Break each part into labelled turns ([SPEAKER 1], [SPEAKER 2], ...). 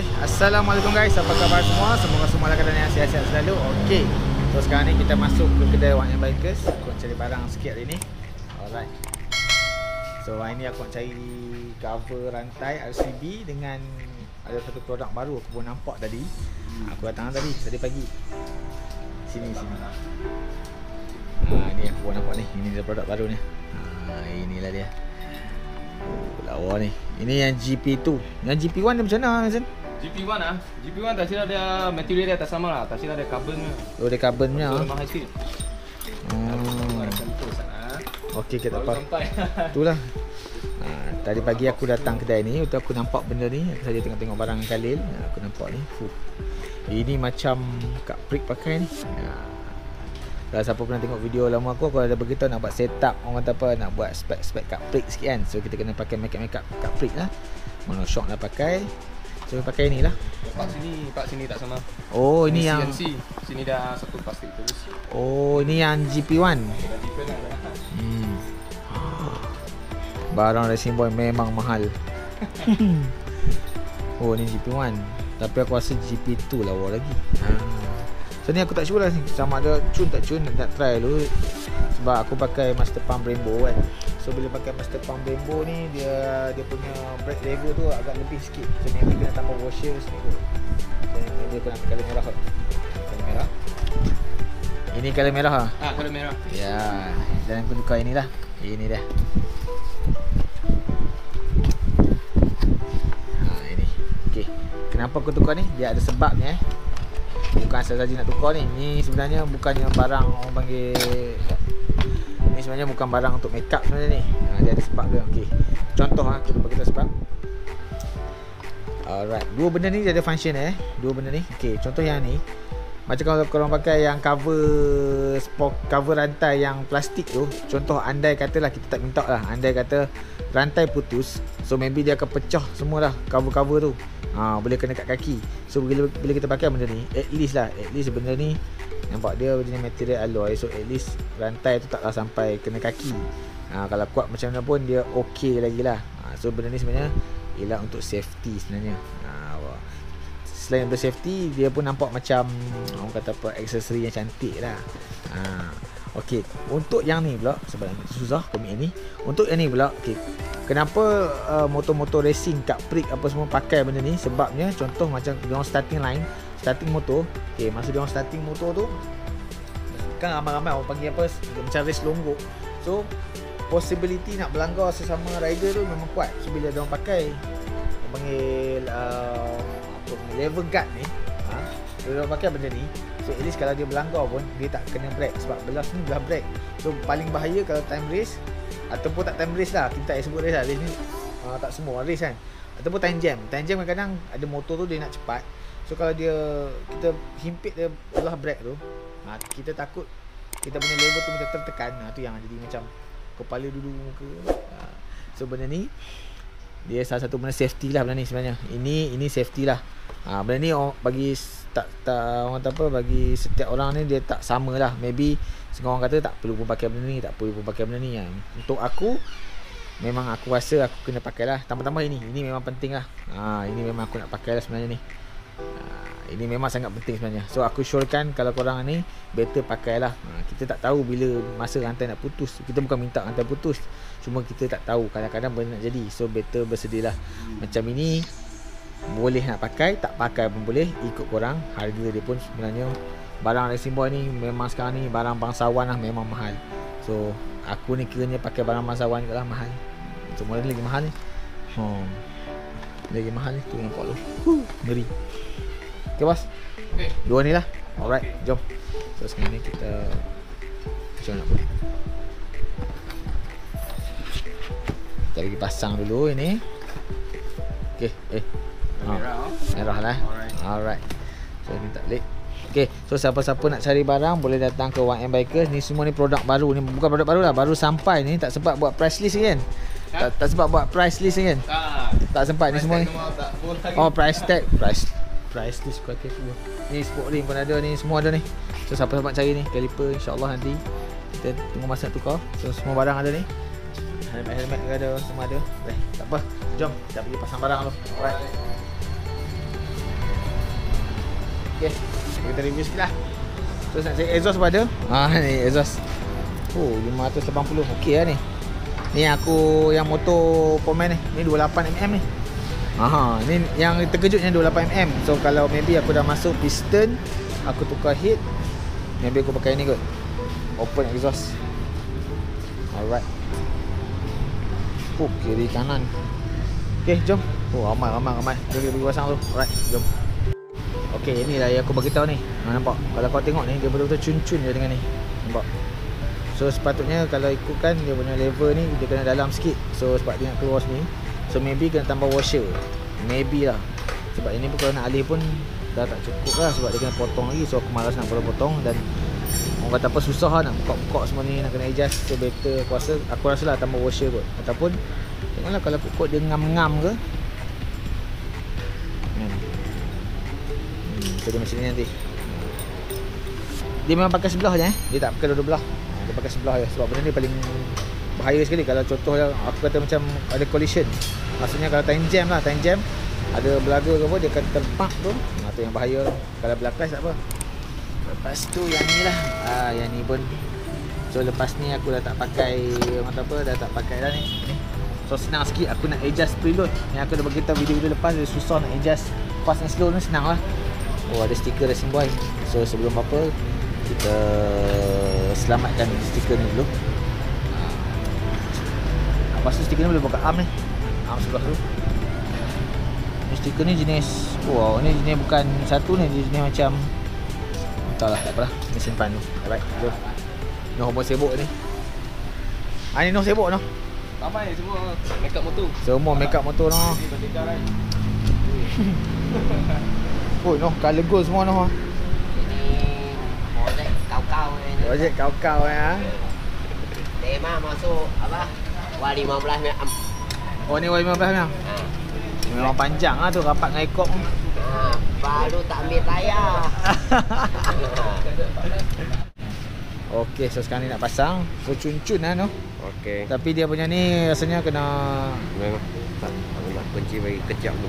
[SPEAKER 1] Assalamualaikum guys, apa khabar semua? Semoga semua dalam keadaan yang sihat-sihat selalu. Okey, so sekarang ni kita masuk ke kedai Wang Yang Bikers. Aku nak cari barang sikit hari ni. Alright. So hari ni aku nak cari cover rantai RCB dengan ada satu produk baru aku pun nampak tadi. Aku datang tadi pagi. Sini. Ni aku pun nampak ni. Ini dia produk baru ni. Inilah dia. Lawa ni. Ini yang GP2. Yang GP1 dia macam mana, Hasan?
[SPEAKER 2] GP1 ah. GP1 tak silap dia material dia tak sama lah. Tak silap dia carbon.
[SPEAKER 1] Oh, dia carbonnya.
[SPEAKER 2] So, mahal sikit.
[SPEAKER 1] Okey, kita apa? Itulah. Tadi pagi aku datang kedai ni, aku nampak benda ni. Aku saja tengok barang Khalil. Aku nampak ni. Ini macam Kak Prik pakai ni. Kalau siapa pernah tengok video lama aku ada beritahu nak buat setup, orang kata apa, nak buat spek Kak Prik sikit kan. So kita kena pakai make-up Kak Prik lah. Monoshock nak pakai. So pakai ni lah.
[SPEAKER 2] Part sini tak sama.
[SPEAKER 1] Oh, ini yang
[SPEAKER 2] CNC. Sini dah satu plastik terus.
[SPEAKER 1] Oh, ini yang GP1. Barang racing boy memang mahal. Oh, ni GP1. Tapi aku rasa GP2 lawa lagi. So ni aku tak sure lah sama ada cun tak cun, nak try dulu. Sebab aku pakai Master Pump Brembo kan. So bila pakai Master Pump Brembo ni dia punya brake lever tu agak lebih sikit. So ni kena tambah washer sini tu. So ni dia kena color merah. Color merah. Ini color merah ah.
[SPEAKER 2] Color merah.
[SPEAKER 1] Ya, dan aku tukar inilah. Ini dah. Ini. Okey. Kenapa aku tukar ni? Dia ada sebabnya Bukan saja nak tukar ni. Ni sebenarnya bukannya barang orang panggil. Ni sebenarnya bukan barang untuk make up sebenarnya ni. Dia ada sebab dia. Okey. Contoh kita bagi tahu sebab. Alright. Dua benda ni dia ada function Dua benda ni. Okey, contoh yang ni. Macam kalau korang pakai yang cover rantai yang plastik tu. Contoh andai katalah kita tak minta lah. Andai kata rantai putus. So maybe dia akan pecah semua lah cover tu. Boleh kena kat kaki. So bila kita pakai benda ni, at least benda ni nampak dia jenis material alloy. So at least rantai tu taklah sampai kena kaki. Kalau kuat macam mana pun dia okey lagi lah. So benda ni sebenarnya ialah untuk safety sebenarnya. Selain untuk safety, dia pun nampak macam orang kata apa, aksesori yang cantik lah. Okey, untuk yang ni pula sebab susah komik ni. Untuk yang ni pula, okey. Kenapa motor-motor racing Kak Prik apa semua pakai benda ni? Sebabnya contoh macam dia orang starting motor. Okey, masa dia orang starting motor tu kan ramai-ramai orang panggil apa, macam race longgok. So possibility nak berlanggar sesama rider tu memang kuat. So bila dia orang pakai orang panggil lever guard ni, dia orang pakai benda ni. So at least kalau dia berlanggar pun dia tak kena brake. Sebab belah ni belah brake. So paling bahaya kalau time race ataupun tak time race lah, kita tak sebut race lah. Race ni tak semua race kan. Ataupun time jam kadang-kadang ada motor tu dia nak cepat. So kalau kita himpit dia belah brake tu, kita takut kita punya lever tu macam tertekan. Tu yang jadi macam kepala dulu muka. So benda ni dia salah satu benda safety lah benda ni sebenarnya. Ini safety lah. Benda ni bagi tak orang kata apa, bagi setiap orang ni dia tak sama lah. Maybe setengah orang kata tak perlu pun pakai benda ni, tak perlu pun pakai benda ni kan. Untuk aku memang aku rasa aku kena pakai lah. Tambah-tambah ini memang penting lah. Ini memang aku nak pakai lah sebenarnya ni. Ini memang sangat penting sebenarnya. So aku syorkan kalau korang ni better pakailah. Kita tak tahu bila masa rantai nak putus. Kita bukan minta rantai putus, cuma kita tak tahu kadang-kadang benda nak jadi. So better bersedialah. Macam ini boleh nak pakai, tak pakai pun boleh, ikut korang. Harga dia pun sebenarnya barang racing boy ni memang sekarang ni barang bangsawan lah, memang mahal. So aku ni kiranya pakai barang bangsawan juga lah, mahal. Semua ni lagi mahal ni. Lagi mahal ni tu nampak lu. Ngeri. Okay bos. Okay. Dua ni lah. Alright, jom. So sekarang ni kita macam nak buat. Kita lagi pasang dulu ini. Okay. Merah lah. Alright. So ni tak late. Okay, so siapa-siapa nak cari barang boleh datang ke Wang Yang Bikers. Ni semua ni produk baru. Ni bukan produk baru lah, baru sampai ni. Tak sempat buat price list kan? Tak sempat buat price list kan? Tak sempat ni semua ni. Price tag. Price list kuat aku. Ni sport rim pun ada ni, semua ada ni. So siapa-siapa nak cari ni, caliper insya-Allah nanti kita tunggu masa tukar. So semua barang ada ni. Helmet juga ada, semua ada. Tak apa. Jom kita pergi pasang barang dulu. Alright. Okay, kita review sikit lah. Terus nak cari exhaust pun ada. Ni exhaust. 580. Okey lah ni. Ni aku yang motor Pomen ni. Ni 28mm ni. Ni yang terkejutnya 28mm. So kalau maybe aku dah masuk piston, aku tukar head, maybe aku pakai ni kot. Open exhaust. Alright. Kiri kanan. Okay, jom. Ramai. Jom kita pergi pasang tu. Alright, jom. Okay, inilah yang aku beritahu ni. Nampak? Kalau kau tengok ni, dia betul-betul cun-cun je dengan ni. Nampak? So sepatutnya kalau ikutkan dia punya level ni, dia kena dalam sikit. So sebab dia nak keluar sini, so maybe kena tambah washer. Maybe lah. Sebab ini pun kalau nak alih pun dah tak cukup lah, sebab dia kena potong lagi. So aku malas nak potong. Dan orang kata apa, susah lah nak buka-buka semua ni, nak kena adjust. So better aku rasa lah tambah washer kot. Ataupun tengoklah kalau kukut dia ngam-ngam ke. So dia macam ni nanti. Dia memang pakai sebelah je dia tak pakai dua-dua belah. Dia pakai sebelah je. Sebab benda ni paling bahaya sekali. Kalau contoh aku kata macam ada collision, maksudnya kalau time jam ada belaga ke apa, dia akan terpak tu. Tu yang bahaya tu. Kalau belakang tak apa. Lepas tu yang ni lah. Yang ni pun. So lepas ni aku dah tak pakai, orang kata apa, dah tak pakai dah ni. So senang sikit aku nak adjust preload. Yang aku dah beritahu video-video lepas, dia susah nak adjust fast and slow ni, senang lah. Ada stiker racing boy. So sebelum apa, kita selamatkan stiker ni dulu. Lepas tu stiker ni boleh buka arm ni. Arm sebelah tu. Ni stiker ni jenis, ni jenis bukan satu ni, dia jenis macam, entahlah, tak apalah. Ni simpan tu. Alright, jom. Noh pun sibuk ni. Ni Noh sibuk Noh.
[SPEAKER 2] Ramai semua make up motor.
[SPEAKER 1] Semua make up motor Noh.
[SPEAKER 2] Ni berdekar kan.
[SPEAKER 1] Noh colour gold semua Noh.
[SPEAKER 3] Projek kau-kau ni.
[SPEAKER 1] Projek kau-kau ya.
[SPEAKER 3] Tema masuk apa? Y15 ni.
[SPEAKER 1] Ni Y15 ni. Memang panjang lah tu, rapat dengan ekor.
[SPEAKER 3] Baru tak ambil tayar.
[SPEAKER 1] Okey, so sekarang ni nak pasang. So cun-cun lah Noh.
[SPEAKER 3] Okey.
[SPEAKER 1] Tapi dia punya ni rasanya kena
[SPEAKER 3] Memang tak nak kunci bagi kejap tu.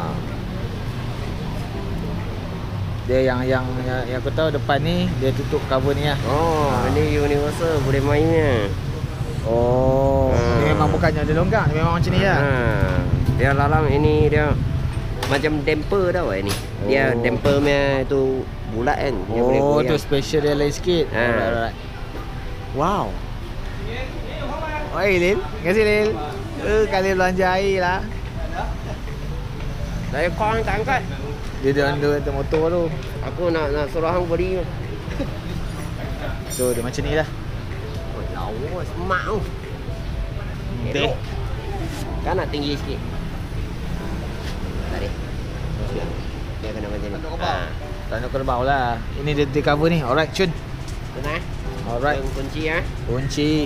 [SPEAKER 1] Dia yang aku tahu depan ni dia tutup cover ni lah.
[SPEAKER 3] Ini universal boleh mainnya.
[SPEAKER 1] Ni memang bukannya dia longgang, dia memang macam ni lah.
[SPEAKER 3] Dia dalam ini dia macam damper tau ini. Dia damper punya tu bulat kan. Dia boleh goyang.
[SPEAKER 1] Tu special dia lain sikit. Alright. Wow. Lil. Terima kasih Lil. Kali belanja air lah.
[SPEAKER 3] Saya kau angkat.
[SPEAKER 1] Dia ada motor tu.
[SPEAKER 3] Aku nak suruh hang beri.
[SPEAKER 1] So dia macam ni lah.
[SPEAKER 3] Lawa semak tu.
[SPEAKER 1] Elok.
[SPEAKER 3] Kan nak tinggi sikit. Tarik. Dia kena macam ni.
[SPEAKER 1] Tanduk kerbau lah. Ini dia di cover ni. Alright, cun.
[SPEAKER 3] Tenang.
[SPEAKER 1] Alright.
[SPEAKER 3] Kunci ya.
[SPEAKER 1] Kunci.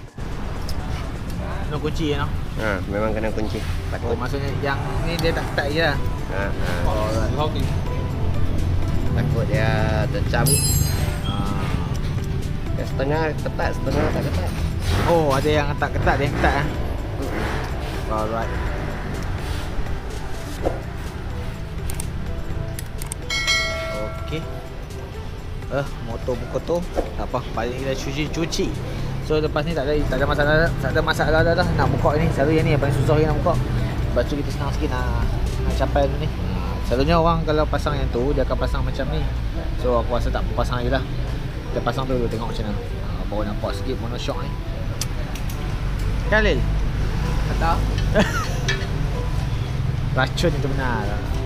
[SPEAKER 1] No kunci ya, no?
[SPEAKER 3] Memang kena kunci. Patut.
[SPEAKER 1] Maksudnya yang ni dia tak ketat je lah.
[SPEAKER 2] Alright.
[SPEAKER 3] Takut dia tercabut. Setengah ketat, setengah tak ketat.
[SPEAKER 1] Ada yang tak ketat, dia yang ketat lah. Alright. Okay. Motor buka tu tak apa, paling kita cuci. So lepas ni tak ada masalah dah nak buka ni. Selalu yang ni yang paling susah nak buka. Lepas tu kita senang sikit nak capai ni. Selalunya orang kalau pasang yang tu, dia akan pasang macam ni. So aku rasa tak pasang lagi lah. Kita pasang tu dulu, tengok macam mana. Baru nampak sikit monoshock ni. Kan Lil?
[SPEAKER 3] Tak.
[SPEAKER 1] Racun itu benar.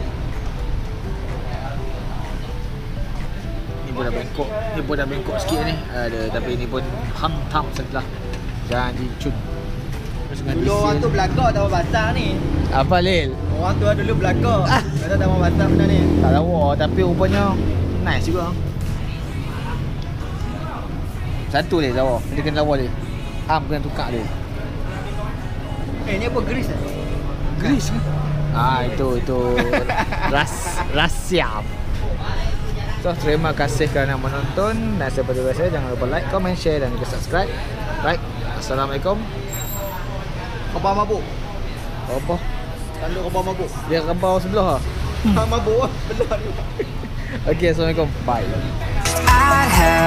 [SPEAKER 1] Ni pun dah bengkok sikit ni. Tapi ni pun hantam sebelah. Jangan dicun.
[SPEAKER 4] Dulu orang tu belakang tak mau basah ni.
[SPEAKER 1] Apa Lil?
[SPEAKER 4] Orang tu dulu belakang. Kata tak mau basah benda ni.
[SPEAKER 1] Tak tahu, tapi rupanya nice juga. Satu Lil lawa. Dia kena lawa Lil. Kena tukar Lil.
[SPEAKER 4] Ni apa grease ni?
[SPEAKER 1] Grease ke? Itu rahsia. So terima kasih kerana menonton, dan seperti biasa jangan lupa like, comment, share dan juga subscribe. Right. Assalamualaikum.
[SPEAKER 4] Khabar mabuk.
[SPEAKER 1] Apa?
[SPEAKER 4] Tanduk khabar mabuk.
[SPEAKER 1] Dia khabar sebelah.
[SPEAKER 4] Mabuk belah ni.
[SPEAKER 1] Okay, Assalamualaikum. Bye.
[SPEAKER 5] I'd have